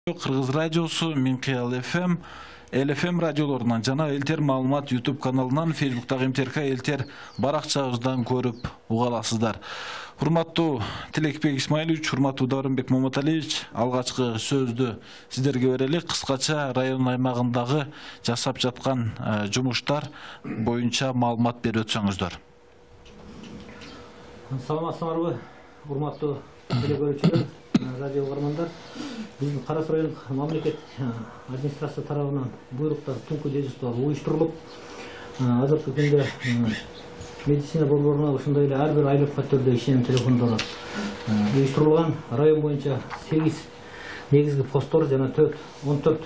Kırgız Radyosu, Minqiyal FM, LFM radyolarından жана Элтер Маалымат YouTube kanalından, Facebook'tagi MTRK Элтер баракчабыздан көрүп уга аласыздар. Урматтуу Тилекбек Исмаилович, урматтуу Дарынбек Момоталиевич, алгачкы сөздү сиздерге берели. Кыскача район аймагындагы жасап жаткан жумуштар боюнча маалымат берип өтсөңүздөр. Саламатсыңарбы, урматтуу телекөрүүчүлөр, радио угармандар. Биздин Кара Суу райондук мамлекет администрация тарабынан буйруктар түнкү дежурстволор уюштурулуп, азыркы күндө медицина борборуна ошондой эле ар бир айлыкка түрдө ишеним телефондору уюштурулган. Район боюнча 8 негизги посттор жана 14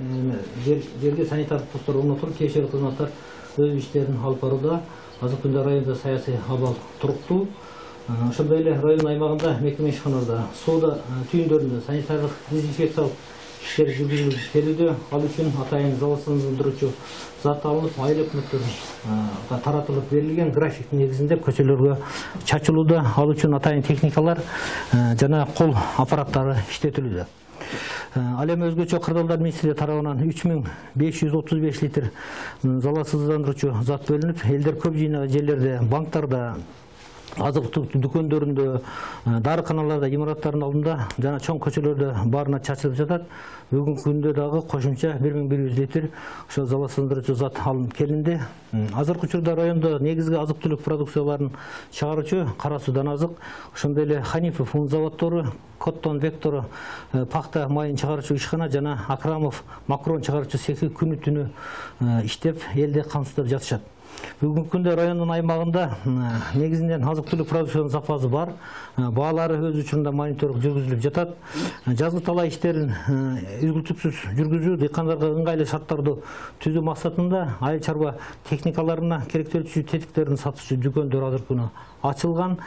жерге санитардык посттор орнотулуп, тиешелүү кызматтар өз иштерин алып барууда. Азыркы күндө районда саясий абал туруктуу. Ошондой эле район аймагында мекеме ишканаларда, сууда түйүндөрүндө санитардык дезинфекциялык иштер жүргүзүлүп келүүдө. Ал үчүн атайын залалсыздандыруучу зат алынып, айыл өкмөттөрүнө таратылып берилген графиктин негизинде көчөлөргө чачылууда. Ал үчүн атайын техникалар жана кол аппараттары иштетилүүдө. Ал эми өзгөчө кырдаалдар министрлиги тарабынан 3535 литр залалсыздандыруучу зат бөлүнүп, элдер көп жыйнаган жерлерде, банктарда, азык-түлүк дүкөндөрүндө, дарыканаларда, имараттардын алдында жана чоң көчөлөрдө баарына чачылып жатат. Бүгүнкү күндө дагы кошумча 1100 литр ошо залалсыздандыруучу зат алынып келинди. Азыркы учурда райондо негизги азык-түлүк продукцияларын чыгаруучу Кара Суудан азык, ошондой эле Ханифов un заводдору, Коттон Вектору пахта майын чыгаруучу ишкана жана Акрамов макрон чыгаруучу цехи күнү түнү иштеп, элди камсыздап жатышат. Бүгүнкү күндө райондун аймагында негизинен азык-түлүк продукциянын запасы бар. Баалары өз учурунда мониторинг жүргүзүлүп жатат. Жазгы талаа иштерин үзгүлтүксүз жүргүзүү, дыйкандарга ыңгайлуу шарттарды түзүү максатында айыл чарба техникаларына керектелүүчү тетиктерин сатуучу дүкөндөр азыркы күнү ачылган.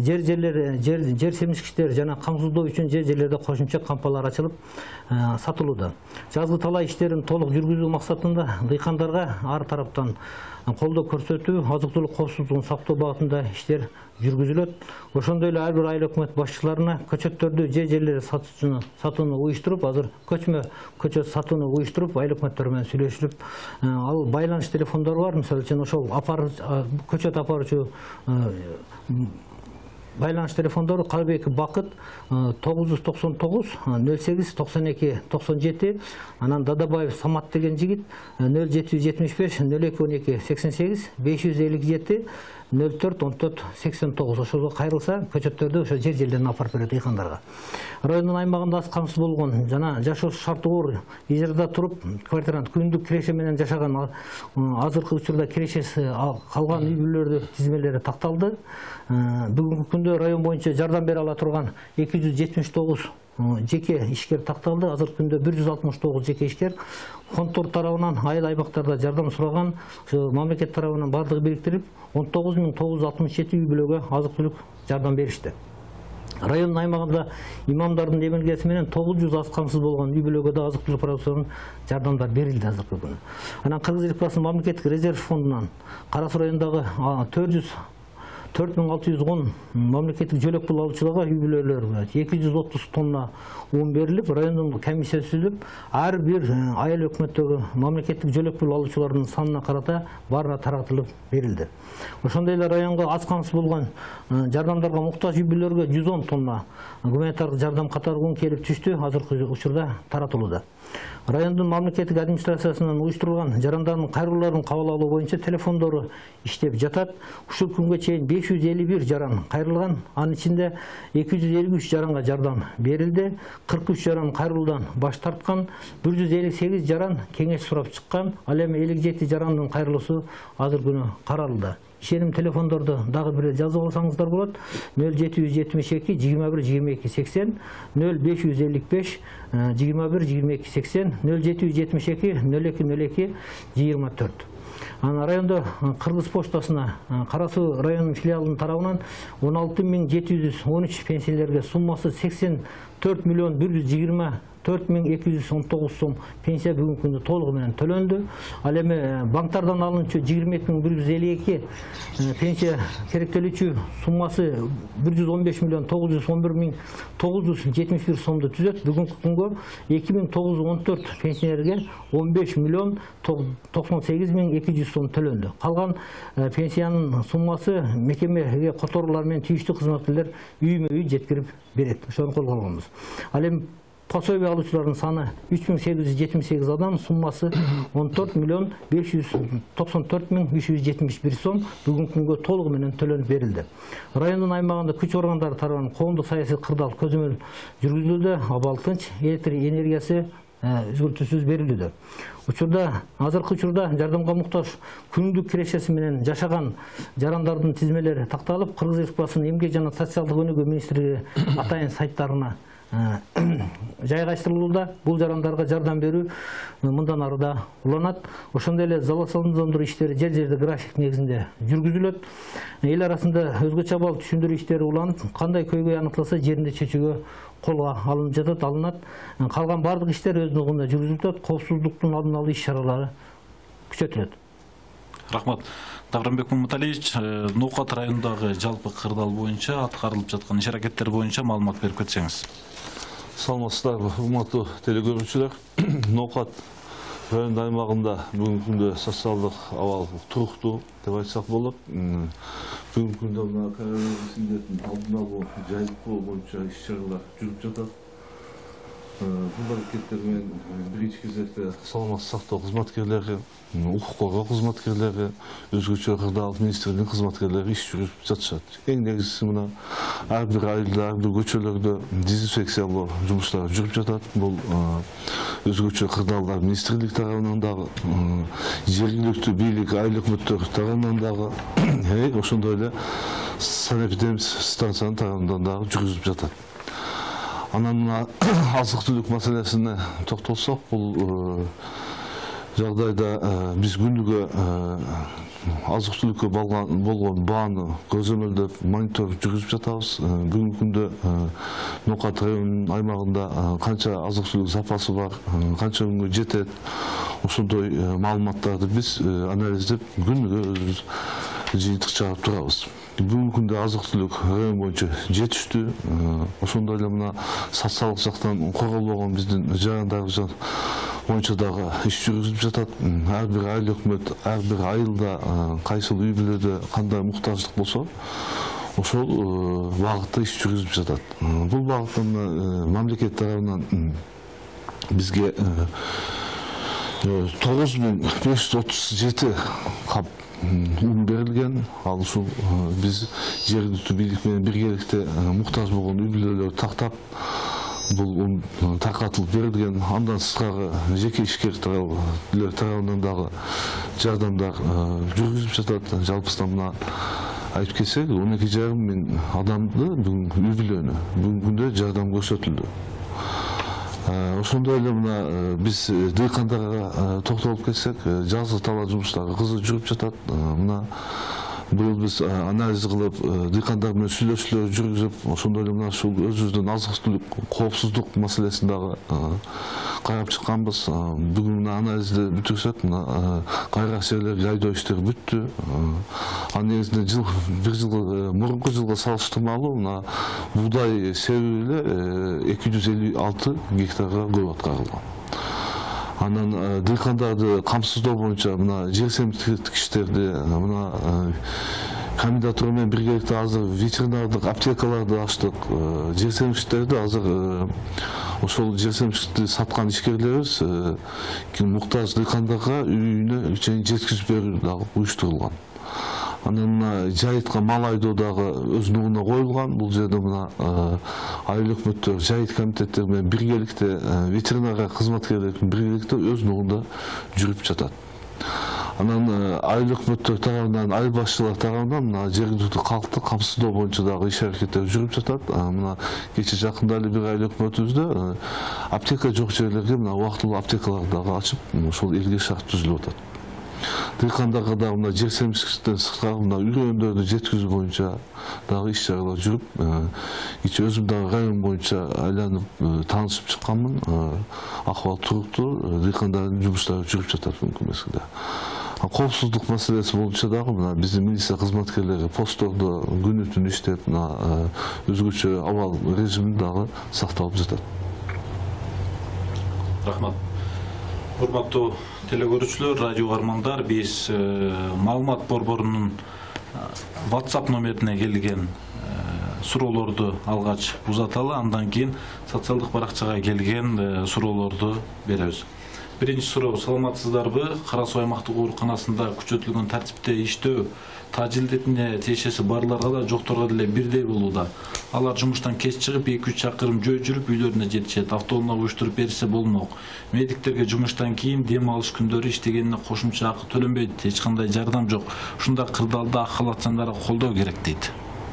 Жер семишкичтер жана камсыздоо үчүн жерлерде кошумча кампалар ачылып сатылууда. Жазгы талаа иштерин толук жүргүзүү максатында дыйкандарга ар тараптан колдоо көрсөтүү, азык-түлүк коопсуздугун сактоо багытында иштер жүргүзүлөт. Ошондой эле ар бир айыл өкмөт башчыларына көчөттөрдү жерлери сатууну уюштуруп, азыр көчмө көчөт сатууну уюштуруп, айыл өкмөттөр менен сүйлөшүлүп, ал байланыш телефондору бар. Мисалы үчүн ошол көчөт апаруучу байланыш телефондору Калыбек Бакыт 999 08 92 97, анан Дадабаев Самат деген жигит 0775 02 12 88 557 04 14 89. Ошого кайрылса көчөттөрдү ошо жерлерин апарып берет дыйкандарга. Райондун аймагында аз камсыз болгон жана жашоо шарты оор ижарада туруп, квартирант күндүк киреше менен жашаган, азыркы учурда кирешеси калган үй бүлөлөрдү тизмелери такталды. Бүгүнкү күндө район боюнча жардам бере ала турган 279 жеке ишкер такталды. Азыркы күндө 169 жеке ишкер фонддор тарабынан айыл аймактарда жардам сураган, мамлекет тарабынан бардыгы бириктирип 19967 үй бүлөгө азык-түлүк жардам беришти. Район аймагында имамдардын демилгеси менен 900 аз камсыз болгон үй бүлөгө да азык-түлүк продукциянын жардамдар берилди азыркы күнү. Анан Кыргыз Республикасынын мамлекеттик резерв фондунан Кара Суу районундагы 4610 мамлекеттик жөлөк пул алуучуларга үй бүлөлөргө 230 тонна un берилип, райондун комиссия түзүлүп, ар бир айыл өкмөттөгү мамлекеттик жөлөк пул алуучулардын санына карата баарына таратылып берилди. Ошондой эле районго аз камсыз болгон жардамдарга муктаж үй бүлөлөргө 110 тонна гуманитардык жардам катары un келип түштү, азыркы учурда таратылууда. Райондун мамлекеттик администрациясынан уюштурулган жарандардын кайрылууларын кабыл алуу боюнча телефондору иштеп жатат. Ушул күнгө чейин 551 жаран кайрылган, анын ичинде 253 жаранга жардам берилди, 43 жаран кайрылуудан баш тарткан, 158 жаран кеңеш сурап чыккан. Ал эми 57 жарандын кайрылуусу азыр күнү каралды. Ишеним телефондорду дагы бир жазып алсаңыздар болот. 0772 21 22 80, 0555 21 22 80, 0772 02 02 24. Райондо Кыргыз поштасына Кара Суу районунун филиалынын тарабынан 16713 пенсиялерге суммасы 84 4.124.219 сом пенсия бүгінгі күнде толығы менен төлөндү. Ал эми банктардан алынчу 22.152 пенсия керектелүүчү суммасы 115.911.971 сомду түзөт. Бүгүнкү күнгө 2.914 пенсионерге 15.098.200 сом төлөндү. Калган пенсиянын суммасы мекемеге которуулар менен тийиштүү кызматкерлер үймө-үй жеткирип берет. Ошону колго алганбыз. Ал эми пособие алуучулардын саны 3878 адам, суммасы 14.594.371 сом бүгүнкү күнгө толугу менен төлөнүп берилди. Райондун аймагында күч органдары тарабынан коомдук саясий кырдаал көзөмөл жүргүзүлүүдө, абал тынч, электр энергиясы үзгүлтүсүз берилүүдө. Азыркы учурда жардамга муктаж күндүк кирешеси менен жашаган жарандардын тизмелери такталып, Кыргыз Республикасынын Эмгек жана социалдык өнүгүү министрлиги атайын сайттарына жайгаштырылууда. Бул жарандарга жардам берүү мындан ары да уланат. Ошондой эле залалсыздандыруу иштери жер-жерде график негизинде жүргүзүлөт. Эл арасында өзгөчө абал түшүндүрүү иштери уланып, кандай көйгөй аныкталса жеринде чечүүгө колго алынат. Калган бардык иштер өз ногунда жүргүзүлөт. Коопсуздуктун алдын алуу иш-чаралары күчөтүлөт. Рахмат. Давранбек Маматалиевич, Ноокат районундагы жалпы кырдаал боюнча аткарылып жаткан иш-аракеттер боюнча маалымат берип кетсеңиз. Саламатсыздарбы, урматтуу телекөрүүчүлөр. Ноокат район аймагында бүгүнкү күндө социалдык абал туруктуу деп айтсак болот. Бүгүнкү күндө мына коронавирус индетин алдын алуу, жайылтуу боюнча иш-чаралар жүрүп жатат. Бул аракеттер менен биринчи кезекте саламаттык сактоо кызматкерлери, укук коргоо кызматкерлери, өзгөчө кырдаал министрлигинин кызматкерлери иш жүрүп жатышат. Эң негизгиси мына ар бир айылда, ар бир көчөлөрдө дезинфекциялоо жумуштары жүрүп жатат. Бул өзгөчө кырдаалдар министрлик тарабынан дагы, жергиликтүү бийлик, айыл өкмөттөр тарабынан дагы, ошондой эле санэпидемия станциянын тарабынан дагы жүргүзүлүп жатат. Анан азык-түлүк маселесине токтолсок, бул жагдайда биз күнүгө азык-түлүккө болгон бааны көзөмөлдөп, монитор жүргүзүп жатабыз. Бүгүнкү күндө Ноокат районунун аймагында канча азык-түлүк запасы бар, канча күнгө жетет, ошондой маалыматтарды биз анализдеп күнүгө өзүбүз жыйынтык чыгарып турабыз. Бүгүнкү күндө азык-түлүк район боюнча жетиштүү. Ошондой эле мына социалдык жактан корголбогон биздин жарандарыбыз боюнча дагы иш жүргүзүлүп жатат. Ар бир айыл өкмөт, ар бир айылда кайсыл үй бүлөдө кандай муктаждык болсо, ошол багытта иш жүргүзүлүп жатат. Бул багытта мамлекет тарабынан бизге 9537 кап берилген. Ал ушул биз жергиликтүү бийлик менен биргеликте муктаж болгон үй бүлөлөрдү тактап, бул таркатылып берилген. Андан сырткары жеке ишкерлер тарабынан дагы жардамдар жүргүзүлүп жатат. Жалпысынан мына айтып кетсек, 12,5 миң адамды бүгүнкү үй бүлөнү бүгүнкү күндө жардам көрсөтүлдү. Ошондой эле мына биз дыйкандарга токтолуп кетсек, жазгы талаа жумуштары кызуу жүрүп жатат. Мына быйыл биз анализ кылып, дыйкандар менен сүйлөшүүлөр жүргүзүп, ошондой эле мына ушул өзүбүздүн азык-түлүк коопсуздук маселесин дагы карап чыкканбыз. Бүгүн мына анализди бүтүрсөк, мына кайрак жерлерге айдоо иштери бүттү. Анын негизинде мурунку жылга салыштырмалуу мына буудай себеби эле 256 гектарга көп аткарылган. Анан дыйкандарды камсыздоо боюнча мына жер семиктик иштерди, мына комендатура менен биргеликте азыр ветеринардык аптекаларды ачтык. Жер семиктиктерди азыр ошол жер семиктикти саткан ишкерлерибиз муктаж дыйкандарга үйүнө чейин жеткизип берүү дагы уюштурулган. Анан жайытка мал айдоо дагы өз нугуна коюлган. Бул жерде мына айыл өкмөттөр, жайыт комитеттери менен биргеликте, ветеринария кызматкерлери биргеликте өз нугунда жүрүп жатат. Анан айыл өкмөттөр тарабынан, айыл башчылар тарабынан мына жергиликтүү калкты камсыздоо боюнча дагы иш-аракеттер жүрүп жатат. Мына кече жакында эле бир айыл өкмөтүбүздө аптека жок жерлерге мына убактылуу аптекаларды дагы ачып, ошол элге шарт түзүлүп атат. дыйкандарга дагы мына жер семчиликтен сырткары мына үйрөндөрдү жеткизүү боюнча дагы иш чаралар жүрүп, өзүм дагы район боюнча айланып таанышып чыкканмын. Акыбал туруктуу, дыйкандардын жумуштары жүрүп жатат бүгүнкү мезгилде. Коопсуздук маселеси боюнча дагы мына биздин милиция кызматкерлери посттордо күнү түнү иштеп, мына өзгөчө абал режимин дагы сакталып жатат. Рахмат. Урматтуу телекөрүүчүлөр, радио угармандар, биз маалымат борборунун WhatsApp номерине келген суроолорду алгач узаталы, андан кийин социалдык баракчага келген суроолорду беребиз. Биринчи суроо: саламатсыздарбы? Кара Суу аймактык ооруканасында күчөтүлгөн тартипте иштөө тажилдетине тиешеси барларга да жокторго деле бирдей болууда. Алар жумуштан кеч чыгып 2-3 чакырым жөө жүрүп үйлөрүнө жетишет. Автоунаа уюштуруп берсе болмок. Медиктерге жумуштан кийин дем алыш күндөрү иштегенине кошумча акы төлөнбөйт. Эч кандай жардам жок. Ушундай кырдаалда ак халатчандарга колдоо керек дейт.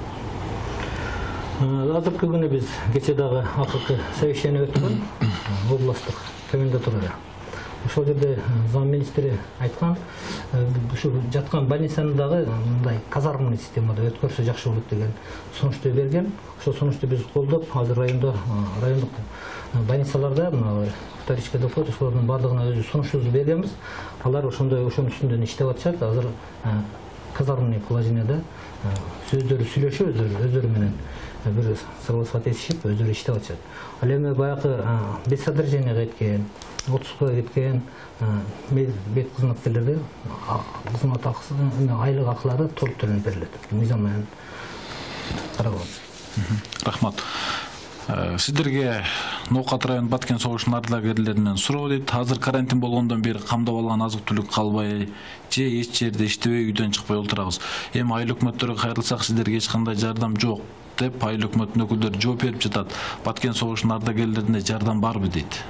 Азыркы күнү биз кече дагы акыркы совещание өткөн областтык комендатурада. Ошол жерде зам министри айткан, ушу жаткан больницаны дагы мындай казармный системада өткөрсө жакшы болот деген сунушту берген. Ошол сунушту биз колдоп, азыр райондук больницаларда вторичка доход ошолордун бардыгына өзү сунуштубузду бергенбиз. Алар ошондой үстүндөн иштеп атышат. Азыр казармный положенияда сөздөрү сүйлөшүп, өздөрү менен бир согласовать этишип, өздөрү иштеп атышат. Ал эми баягы без содержания кеткен, отпускка кеткен мед кызматкерлерде кызмат акысы, айлык акылары толук төлөнүп берилет. Мыйзам менен каралган. Рахмат. Сиздерге Ноокат район Баткен согушунун ардагерлеринен суроо дейт. Азыр карантин болгондон бери камдап алган азык-түлүк калбай же эч жерде иштебей үйдөн чыкпай отурабыз. Эми айыл өкмөттөргө кайрылсак сиздерге эч кандай жардам жок деп айыл өкмөтүнүн өкүлдөрү жооп берип жатат. Баткен согушунун ардагерлерине жардам барбы дейт.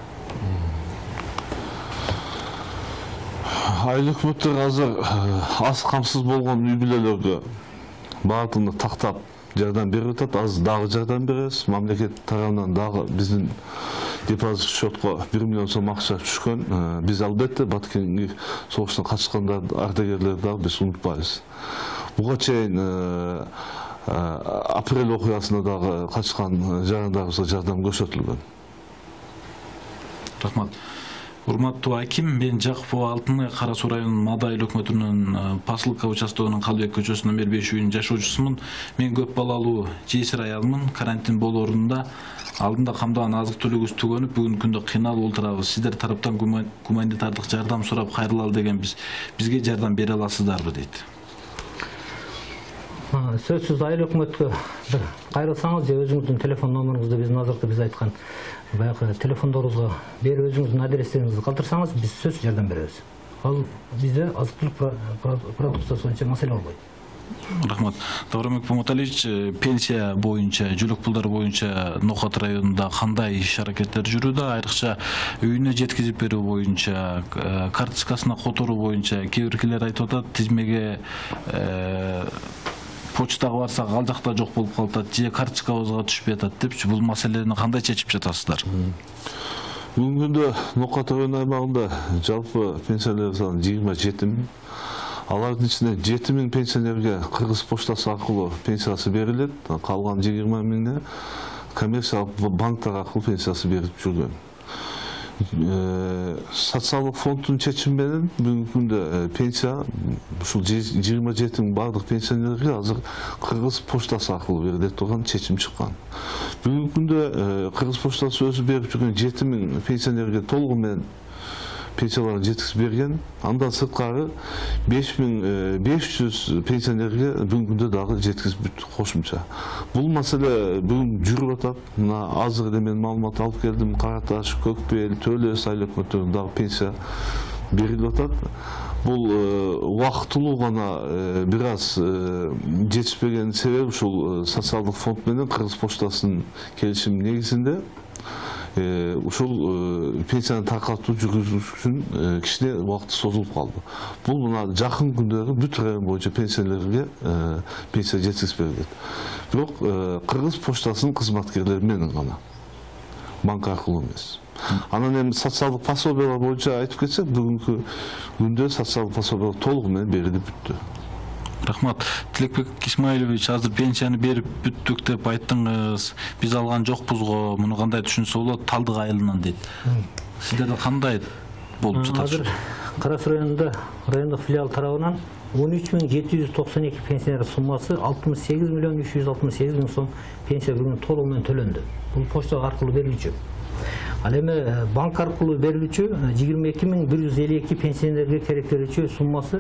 Айыл өкмөттөр азыр аз камсыз болгон үй бүлөлөргө баардыгына тактап жардам берип атат. Аз дагы жардам беребиз. Мамлекет тарабынан дагы биздин депозит счетко 1 миллион сом акча түшкөн. Биз албетте Баткенге согуштан катышкандар ардагерлерди дагы биз унутпайбыз. Буга чейин апрель окуясына дагы катышкан жарандарыбызга жардам көрсөтүлгөн. Рахмат. Урматтуу аким, мен Жакупова Алтыны Кара Суу районунун Мада айыл өкмөтүнүн Посылка участогунун Калбек көчөсү номер 5 үйүнүн жашоочусумун. Мен көп балалуу жесир аялмын. Карантин болоорунда алдында камдаган азык-түлүгүбүз түгөнүп, бүгүнкү күндө кыйналып отурабыз. Сиздер тараптан гуманитардык жардам сурап кайрылалы дегенбиз. Бизге жардам бере аласыздарбы дейт. Сөзсүз айыл өкмөткө бир кайрылсаңыз же өзүңүздүн телефон номериңизди биз айткан баягы телефондорубузга берип өзүңүздүн адрестериңизди калтырсаңыз, биз сөзсүз жардам беребиз. Ал бизде азык-түлүк продукциясы боюнча маселе болбойт. Рахмат. Давромек Помуталич, пенсия боюнча, жүлөк пулдары боюнча Ноокат районунда кандай иш аракеттер жүрүүдө? Айрыкча үйүнө жеткизип берүү боюнча, карточкасына которуу боюнча кээ биркилер айтып атат, тизмеге почтага барсак ал жакта жок болуп калат, же карточкабызга түшпөй атат депчи. Бул маселени кандай чечип жатасыздар? Бүгүнкү күндө Ноокат район аймагында жалпы пенсионер саны 27 миң. Алардын ичинде 7 миң пенсионерге Кыргыз поштасы аркылуу пенсиясы берилет, калган 20 миңне коммерциялык банктар аркылуу пенсиясы берип жүргөн. Социалдык фонддун чечими менен бүгүнкү күндө пенсия ушул 27 миң бардык пенсионерге азыр Кыргыз поштасы аркылуу берилет турган чечим чыккан. Бүгүнкү күндө Кыргыз поштасы өзү берип жүргөн 7 миң пенсионерге толугу менен пенсияларын жеткизип берген. Андан сырткары 5500 пенсионерге бүгүнкү күндө дагы жеткизип кошумча. Бул маселе бүгүн жүрүп атат. Мына азыр эле мен маалымат алып келдим. Караташ, Көкбел, Төлөс айыл өкмөттөрүнө дагы пенсия берилип атат. Бул убактылуу гана бир аз жетишпеген себеби ушул социалдык фонд менен Кыргыз поштасынын келишими негизинде ушул пенсияны таркатуу жүргүзүү үчүн кичине убакыт созулуп калды. Бул мына жакын күндөрү бүт район боюнча пенсионерге пенсия жеткизип берилет. Бирок Кыргыз поштасынын кызматкерлери менен гана. банк аркылуу эмес. Анан эми социалдык пособиялар боюнча айтып кетсек, бүгүнкү күндө социалдык пособиялар толугу менен берилип бүттү. Рахмат. Тилекбек Исмаилович, азыр пенсияны берип бүттүк деп айттыңыз. Биз алган жокпузго, муну кандай түшүнсө болот? Талдык айылынан дейт. Сиздерде кандай болуп жатат? Азыр Карас райондук филиал тарабынан 13.792 пенсионер суммасы 68.368.000 сом пенсия бүгүн толугу менен төлөндү. Бул почта аркылуу берилчү. Ал эми банк аркылуу берилүүчү 22.152 пенсионерге керектелүүчү суммасы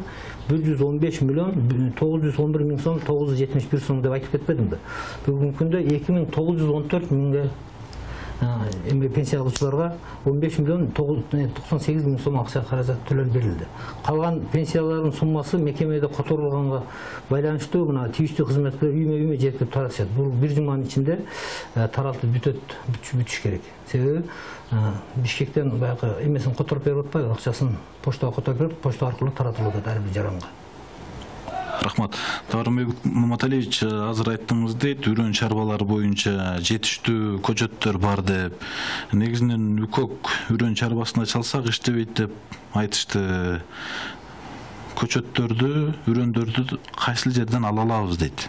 115.911.000 сом 971 сом деп айтып кетпедимби? Бүгүнкү күндө 2.914 миңге эми пенсия алуучуларга 15.998.000 сом акча каражат төлөп берилди. Калган пенсиялардын суммасы мекемеде которулганга байланыштуу мына тийиштүү кызматкерлер үймө жетип тарашат. Бул бир жуманын ичинде таралтып бүтүш керек. Себеби Бишкектен баягы эмесин которуп берип атпайбы, акчасын поштага которуп берип, почта аркылуу таратылат ар бир жаранга. Рахмат. Таварбек Маматалиевич, азыр айттыңыздей, үрөн чарбалары боюнча жетиштүү көчөттөр бар деп. Негизинен үкөк үрөн чарбасына чалсак иштебейт деп айтышты. Көчөттөрдү, үрөндөрдү кайсы жерден ала алабыз дейт.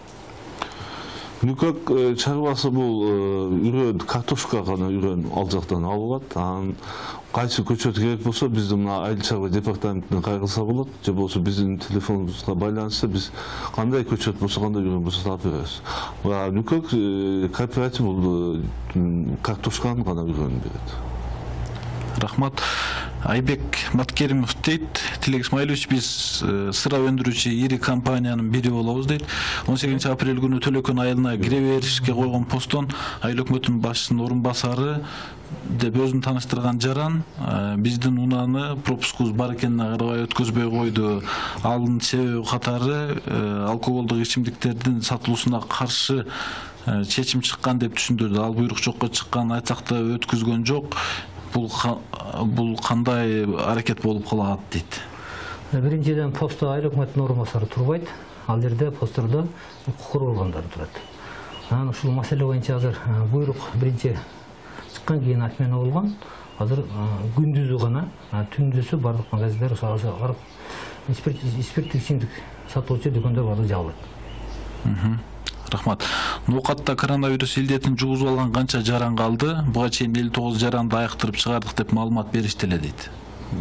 Нүкөк чарбасы бул үрөн, картошка гана үрөн ал жактан алынат. Анан кайсы көчөт керек болсо биздин мына айыл чарба департаментине кайрылса болот, же болбосо биздин телефонубузга байланышса биз кандай көчөт болсо, кандай үрөн болсо таап беребиз. Нүкөк кооператив бул картошканын гана үрөнүн берет. Рахмат. Айбек Маткеримов дейт, Тилек Исмаилович, биз сыра өндүрүүчү ири компаниянын бири болобуз дейт. 18 апрель күнү Төлөкөн айылына кире беришке койгон постон айыл өкмөтүнүн башчысынын орун басары деп өзүн тааныштырган жаран биздин унааны пропускубуз бар экенине карабай өткөзбөй койду. Анын себеби катары алкоголдук ичимдиктердин сатылуусуна каршы чечим чыккан деп түшүндүрдү. Ал буйрук жокко чыккан айтсак да өткөзгөн жок. Бул кандай аракет болуп калат дейт. Биринчиден поста айыл өкмөтүнүн орун басары турбайт. Ал жерде постордо укук органдары турат. Анан ушул маселе боюнча азыр буйрук биринчи чыккан кийин отмена болгон. Азыр күндүзү гана, түндүзү бардык магазиндер спирттик ичимдик сатуучу дүкөндөр бардыгы жабылат. Рахмат. Нукатта коронавирус илдетин жугузуп алган канча жаран калды? Буга чейин 59 жаранды айыктырып чыгардык деп маалымат беришти эле дейт.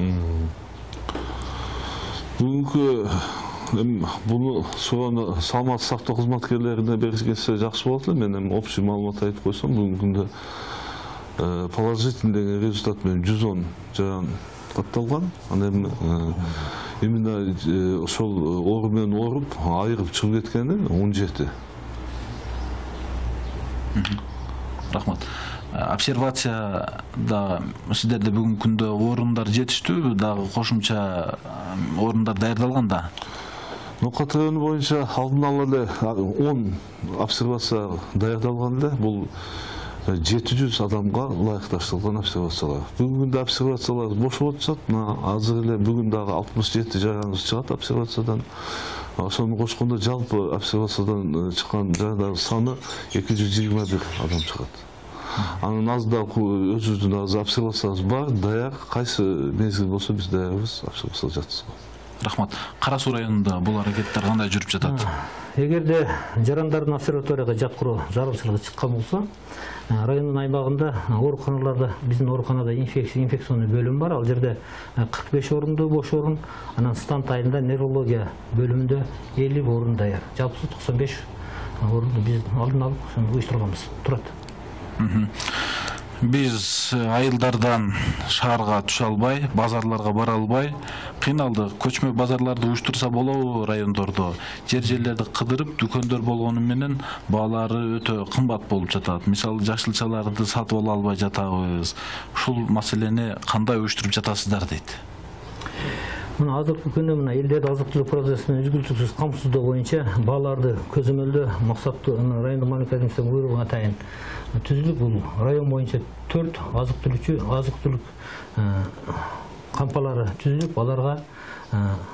Бүгүнкү буну соону саламаттык сактоо кызматкерлерине бергенсе жакшы болот эле. Мен эми общий маалымат айтып койсом, бүгүнкү күндө положительный результат менен 110 жаран катталган. Анан именно ошол оору менен ооруп, айыгып чыгып кеткени 17. Рахмат. Обсервацияда сиздерде бүгүнкү күндө орундар жетиштүү, дагы кошумча орундар даярдалган да. Нукат району боюнча алдын ала эле 10 обсервация даярдалган эле. Бул 700 адамга ылайыкташтырылган обсервациялар. Бүгүнкү күндө обсервациялар бош болуп жатат. Азыр эле бүгүн дагы 67 жараныбыз чыгат обсервациядан. Ошону кошкондо жалпы обсервациядан чыккан жарандардын саны 221 адам чыгат. Анын азда өзүбүздүн азыр обсервациябыз бар, даяр. Кайсы мезгил болсо биз даярбыз обсервация жатсызбы. Рахмат. Кара Суу районунда бул аракеттер кандай жүрүп жатат? Эгерде жарандардын обсерваторияга жаткыруу зарылчылыгы чыккан болсо, райондун аймагында ооруканаларда, биздин ооруканада инфекционный бөлүм бар. Ал жерде 45 орунду бош орун, анан стант айылында неврология бөлүмүндө 50 орун даяр. Жалпысы 95 орунду биз алдын алып уюштурганбыз. Турат. Биз айылдардан шаарга түшө албай, базарларга бара албай кыйналдык. Көчмө базарларды уюштурса болобу райондордо? Жерлерди кыдырып, дүкөндөр болгону менен баалары өтө кымбат болуп жатат. Мисалы, жашылчаларды сатып ала албай жатабыз. Ушул маселени кандай уюштуруп жатасыздар дейт. Мына азыркы күндө мына элдерди азык-түлүк процессинин үзгүлтүксүз камсыздоо боюнча бааларды көзөмөлдөө максаттуу райондук мамлекеттик администрация буйругуна атайын түзүлүп, бул район боюнча 4 азык-түлүк кампалары түзүлүп, аларга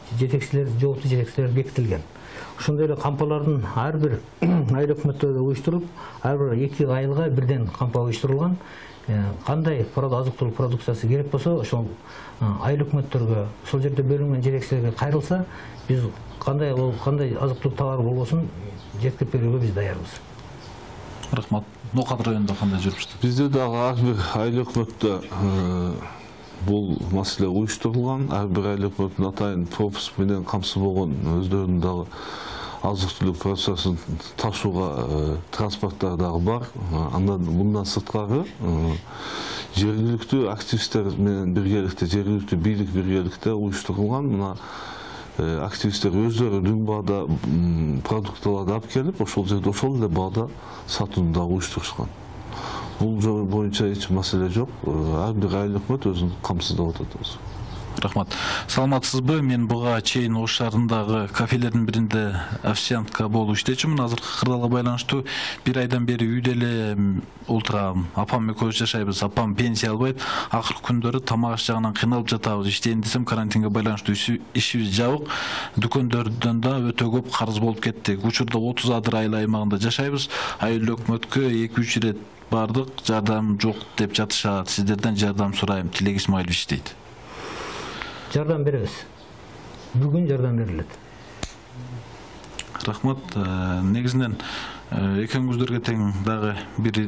жооптуу жетекчилер бекитилген. Ошондой эле кампалардын ар бир айыл өкмөттөрдө уюштурулуп, ар бир 2 айылга бирден кампа уюштурулган. Кандай азык-түлүк продукциясы керек болсо, ошол айыл өкмөттөргө, ошол жерде бөлүнгөн жетекчилерге кайрылса, биз кандай азык-түлүк товар болбосун жеткирип берүүгө биз даярбыз. Рахмат. Нокат районунда кандай жүрүп жатат? Бизде дагы ар бир айыл өкмөттө бул маселе уюштурулган. Ар бир айыл өкмөттүн атайын пропуск менен камсыз болгон өздөрүнүн дагы азык-түлүк процессин ташууга транспорттор дагы бар. Андан мындан сырткары жергиликтүү активисттер менен биргеликте, жергиликтүү бийлик биргеликте уюштурулган. Мына активисттер өздөрү дүң баада продукталарды алып келип, ошол жерде ошол эле баада сатууну дагы уюштурушкан. Бул жол боюнча эч маселе жок. Ар бир айыл өкмөт өзүн камсыздап атат. Рахмат. Саламатсызбы? Мен буга чейин Ош шаарындагы кафелердин биринде официантка болуп иштечүмүн. Азыркы кырдаалга байланыштуу 1 айдан бери үйдө эле отурам. Апам экөөбүз жашайбыз. Апам пенсия албайт. Акыркы күндөрү тамак аш жагынан кыйналып жатабыз. Иштейин десем карантинге байланыштуу ишибиз жабык. Дүкөндөрдөн да өтө көп карыз болуп кетти. Учурда 30 адыр айыл аймагында жашайбыз. Айыл өкмөткө 2-3 ирет бардык, жардам жок деп жатышат. Сиздерден жардам сурайм. Тилек Исмаилович дейт. Жардам беребиз. Бүгүн жардам берилет. Рахмат. Негизинен экөөңүздөргө тең дагы бир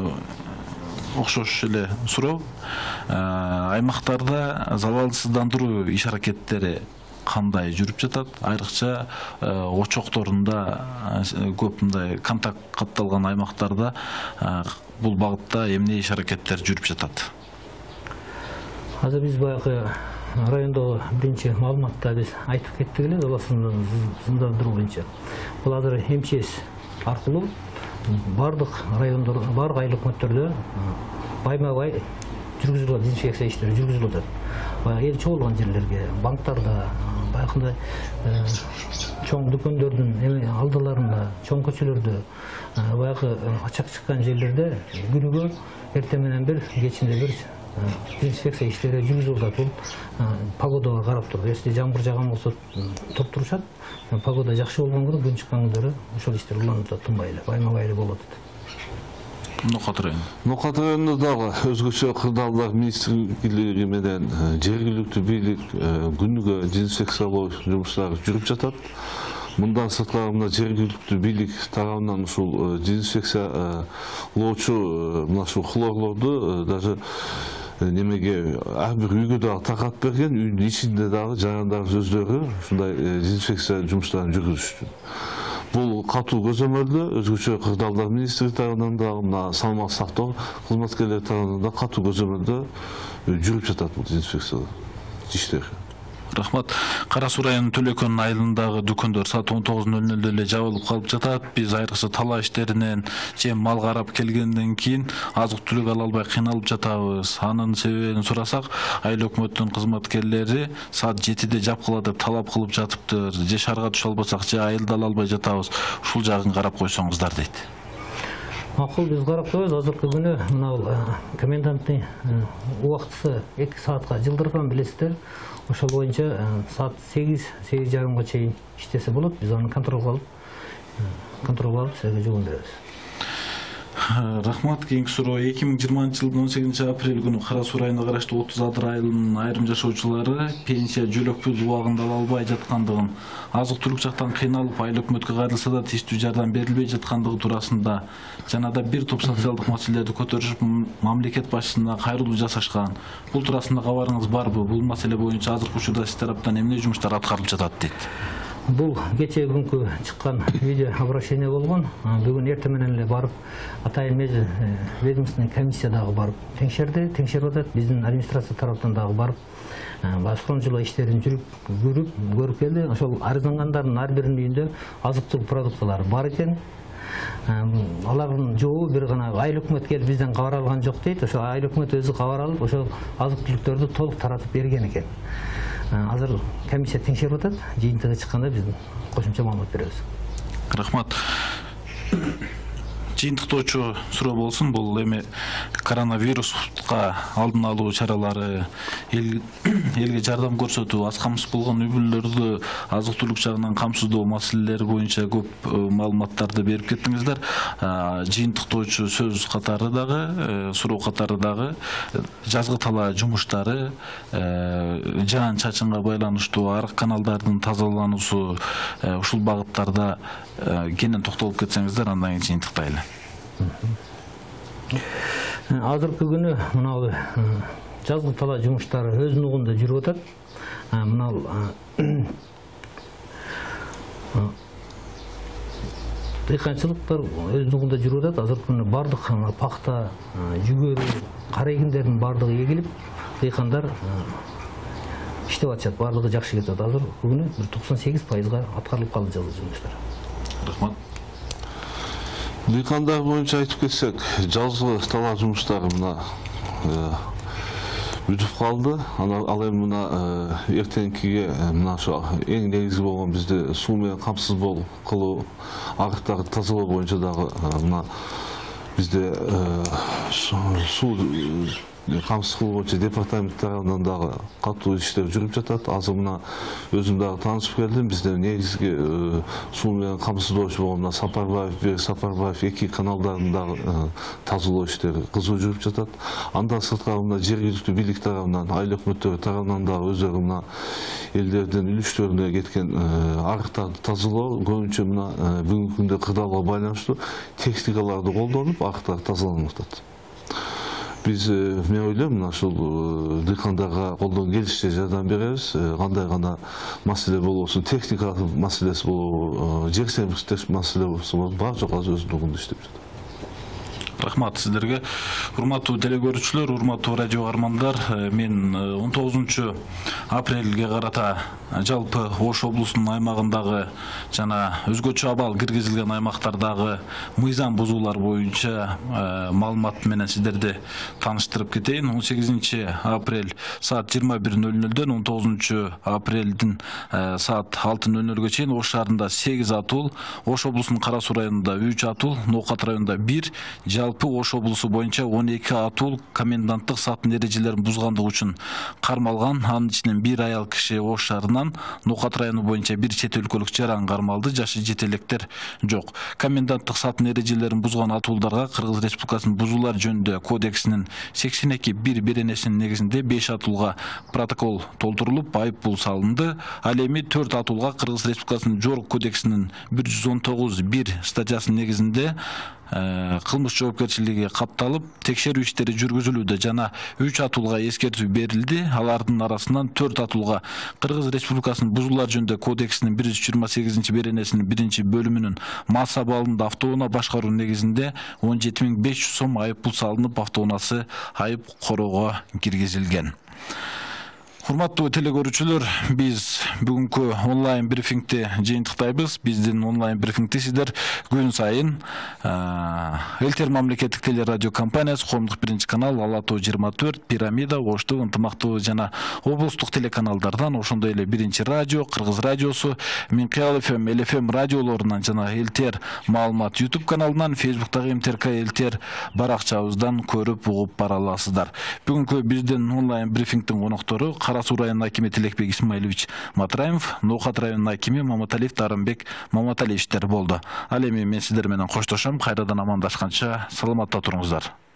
окшош эле суроо. Аймактарда залалсыздандыруу иш аракеттери кандай жүрүп жатат? Айрыкча очокторунда көп мындай контакт катталган аймактарда бул багытта эмне иш аракеттер жүрүп жатат? Азыр биз баягы райондогу биринчи маалыматта биз айтып кеттик эле, залалсыздандыруу боюнча. Бул азыр МЧС аркылуу бардык райондор, бардык айыл өкмөттөрдө байма-бай жүргүзүлөт, дезинфекция иштери жүргүзүлүп атат. Баягы эл чогулган жерлерге, банктарда, баягындай чоң дүкөндөрдүн алдыларында, чоң көчөлөрдө, баягы ачак чыккан жерлерде күнүгө эртең менен бир, кечинде бир дезинфекция иштери жүргүзүлүп атат. Бул погодага карап туруп, если жамгыр жаган болсо туруп турушат. Погода жакшы болгон күнү, күн чыккан күндөрү ошол иштер уланып атат, тынбай эле, байма-бай эле болуп атат. Нокат районунда дагы өзгөчө кырдаалдар министрлиги менен жергиликтүү бийлик күнүгө дезинфекциялоо жумуштары жүрүп жатат. Мындан сырткары мына жергиликтүү бийлик тарабынан ушул дезинфекциялоочу мына ушул хлорлорду даже немеге ар бир үйгө дагы таркатып берген, үйдүн ичинде дагы жарандарыбыз өздөрү ушундай дезинфекция жумуштарын жүргүзүштү. Бул катуу көзөмөлдө өзгөчө кырдаалдар министрлиги тарабынан да, мына саламаттык сактоо кызматкерлери тарабынан да катуу көзөмөлдө жүрүп жатат бул дезинфекция иштери. Рахмат. Кара Суу районунун Төлөкөн айылындагы дүкөндөр саат 19:00 эле жабылып калып жатат. Биз айрыкча талаа иштеринен же мал карап келгенден кийин азык-түлүк ала албай кыйналып жатабыз. Анын себебин сурасак, айыл өкмөттүн кызматкерлери саат 7-де жапкыла деп талап кылып жатыптыр. Же шаарга түшө албасак, же айылда ала албай жатабыз. Ушул жагын карап койсоңуздар дейт. Макул, биз карап коебуз. Азыркы күнү мына коменданттын убактысы 2 саатка жылдырган, билесиздер. Ошол боюнча саат 8:30га чейин иштесе болот. Биз аны контролго алып, силерге жолун беребиз. Рахмат. Кийинки суроо. 2020-жылдын 18-апрель күнү Кара Суу районуна караштуу 30 адыр айылынын айрым жашоочулары пенсия жөлөк пул убагында ала албай жаткандыгын, азык-түлүк жактан кыйналып айыл өкмөткө кайрылса да тиштүү жардам берилбей жаткандыгы туурасында жана да бир топ социалдык маселелерди көтөрүшүп, мамлекет башчысына кайрылуу жасашкан. Бул туурасында кабарыңыз барбы? Бул маселе боюнча азыркы учурда сиз тараптан эмне жумуштар аткарылып жатат дейт? Бул кече күнкү чыккан видео обращение болгон. Бүгүн эртең менен эле барып, атайын ведомственный комиссия дагы барып теңшерип атат. Биздин администрация тараптан дагы барып, башкаруу иштерин көрүп келди. Ошол арызлангандардын ар биринин үйүндө азык-түлүк продукталары бар экен. Алардын жообу бир гана айыл өкмөт келип бизден кабар алган жок дейт. Ошо айыл өкмөт өзү кабар алып, ошол азык-түлүктөрдү толук таратып берген экен. Азыр комиссия теңшерип атат. Жыйынтыгы чыкканда биз кошумча маалымат беребиз. Рахмат. жыйынтыктоочу суроо болсун. Бул эми коронавируска алдын алуу чаралары, элге жардам көрсөтүү, аз камсыз болгон үй бүлөлөрдү азык түлүк жагынан камсыздоо маселелери боюнча көп маалыматтарды берип кеттиңиздер. Жыйынтыктоочу сөз катары дагы, суроо катары дагы жазгы талаа жумуштары, жаан чачынга байланыштуу арык каналдардын тазалануусу, ушул багыттарда кенен токтолуп кетсеңиздер, андан кийин жыйынтыктайлы. Азыркы күнү мынау жазгы талаа жумуштары өз нугунда жүрүп атат. Мынау дыйканчылыктар өз нугунда жүрүп атат. Азыркы күнү бардык пахта, жүгөрү, кара эгиндердин бардыгы эгилип, дыйкандар иштеп атышат. Бардыгы жакшы кетип атат. Азыр күнү 98%га аткарылып калды жазгы жумуштар. Рахмат. Дыйкандар боюнча айтып кетсек, жазгы талаа жумуштары мына бүтүп калды. Ал эми мына эртеңкиге мына ошо эң негизги болгон бизде суу менен камсыз кылуу, арыктарды тазалоо боюнча дагы мына бизде суу камсыз кылуу боюнча департамент тарабынан дагы катуу иштер жүрүп жатат. Азыр мына өзүм дагы таанышып келдим. Бизде негизги суу менен камсыздоочу болгон мына Сапарбаев 2 каналдарын дагы тазалоо иштери кызуу жүрүп жатат. Андан сырткары мына жергиликтүү бийлик тарабынан, айыл өкмөттөрү тарабынан дагы өздөрү мына элдердин үлүштөрүнө кеткен арыктарды тазалоо көбүнчө мына бүгүнкү күндө кырдаалга байланыштуу техникаларды колдонуп арыктар тазаланып атат. Biz мен ойлойм, мына ушул дыйкандарга колдон келишинче жардам беребиз. Кандай гана маселе болбосун, техника маселеси болобу, жер семиртиш маселе болбосун, бар жок азыр өз нугунда иштеп жатат. Рахмат сиздерге. Урматтуу телекөрүүчүлөр, урматтуу радио каармандар, мен 19 апрелге карата жалпы Ош облусунун аймагындагы жана өзгөчө абал киргизилген аймактардагы мыйзам бузуулар боюнча маалымат менен сиздерди тааныштырып кетейин. 18 апрель саат 21:00дөн 19 апрелдин саат 6:00га чейин Ош шаарында 8 атул, Ош облусунун Кара Суу районунда 3 атул, Ноокат районунда 1, жалпы Ош облусу боюнча 12 атул коменданттык сааттын эрежелерин бузгандыгы үчүн кармалган. Анын ичинен 1 аял киши Ош шаарынан, Ноокат району боюнча 1 чет өлкөлүк жаран кармалды, жашы жете электер жок. Коменданттык сааттын эрежелерин бузган атуулдарга Кыргыз Республикасынын бузуулар жөнүндө кодексинин 82.1 беренесинин негизинде 5 атуулга протокол толтурулуп, айып пул салынды. Ал эми 4 атуулга Кыргыз Республикасынын жогорку кодексинин 119.1 статьясынын негизинде кылмыш жоопкерчилиги капталып, текшерүү иштери жүргүзүлүүдө жана 3 атуулга эскертүү берилди. Алардын арасынан 4 атуулга Кыргыз Республикасынын бузуулар жөнүндө кодексинин 128 беренесинин 1 бөлүмүнүн мас абалында автоунаа башкаруу негизинде 17.500 сом айып пул салынып, автоунаасы айып короого киргизилген. Урматтуу телекөрүүчүлөр, биз бүгүнкү онлайн брифингти жыйынтыктайбыз. Биздин онлайн брифингти сиздер күн сайын Элтер мамлекеттик телерадио компаниясы, коомдук 1-канал, Ала Тоо 24, Пирамида, Оштуу, Ынтымактуу жана облустук телеканалдардан, ошондой эле 1-радио, Кыргыз радиосу, Минкыял ФМ, ЛФМ радиолорунан жана Элтер маалымат YouTube каналынан, Facebooктагы МТРК Элтер баракчабыздан көрүп угуп бара аласыздар. Бүгүнкү биздин онлайн брифингтин коноктору Кара Суу районунун акими Тилекбек Исмаилович Матраимов, Ноокат районунун акими Маматалиев Дарымбек Маматалиевичтер болду. Ал эми мен сиздер менен коштошом. Кайрадан амандашканча саламатта туруңуздар.